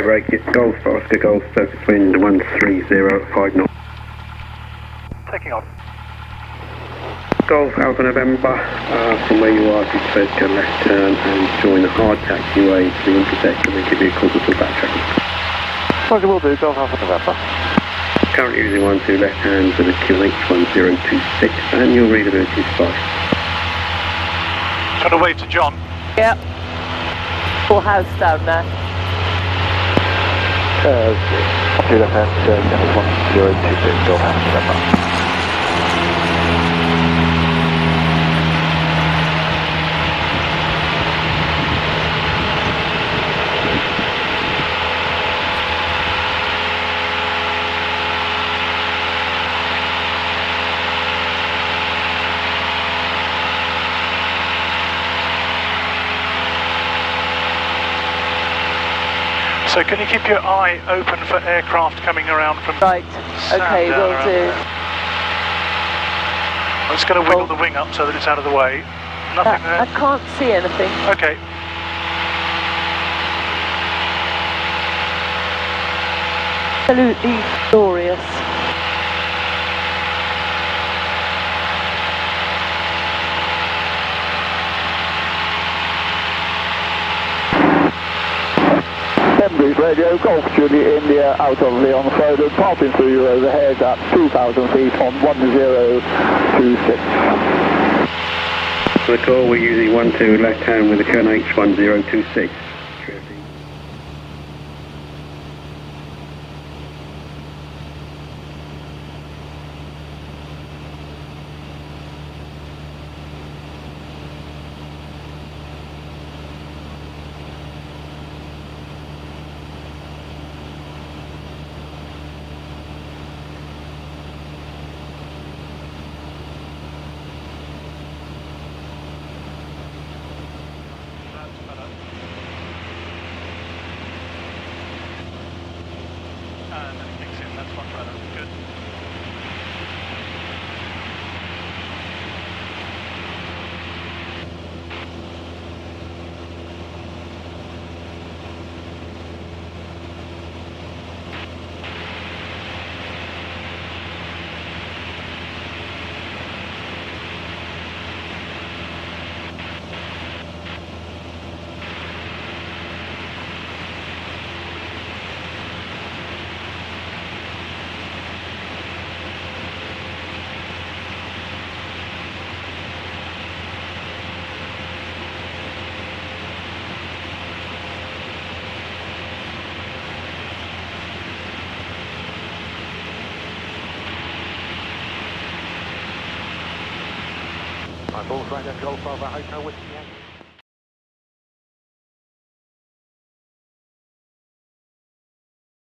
break it. Golf Oscar Golf, surface wind 130, 5 knots. Taking on. Golf Alpha November, from where you are, if you take a left turn and join the hard taxiway to the intersect, and then give you a call to backtrack. Roger, will do. Golf Alpha November. Currently using 1-2 left hand with a QNH 1026, and your readability is 5. Trying to wave to John. Yep. Full house down there. 2 left hand, QNH 1026, Golf Alpha November. So can you keep your eye open for aircraft coming around from... Right, okay, will do. I'm just going to wiggle the wing up so that it's out of the way. Nothing there? I can't see anything. Okay. Absolutely glorious. Radio, Golf Juliet India out of Leon Foden, passing through you overhead at 2,000 feet on 1026. For the call, we're using 1-2 left hand with a QNH 1026. And then it kicks in, that's much better. Good. Golf Golf Alpha Hotel Whiskey.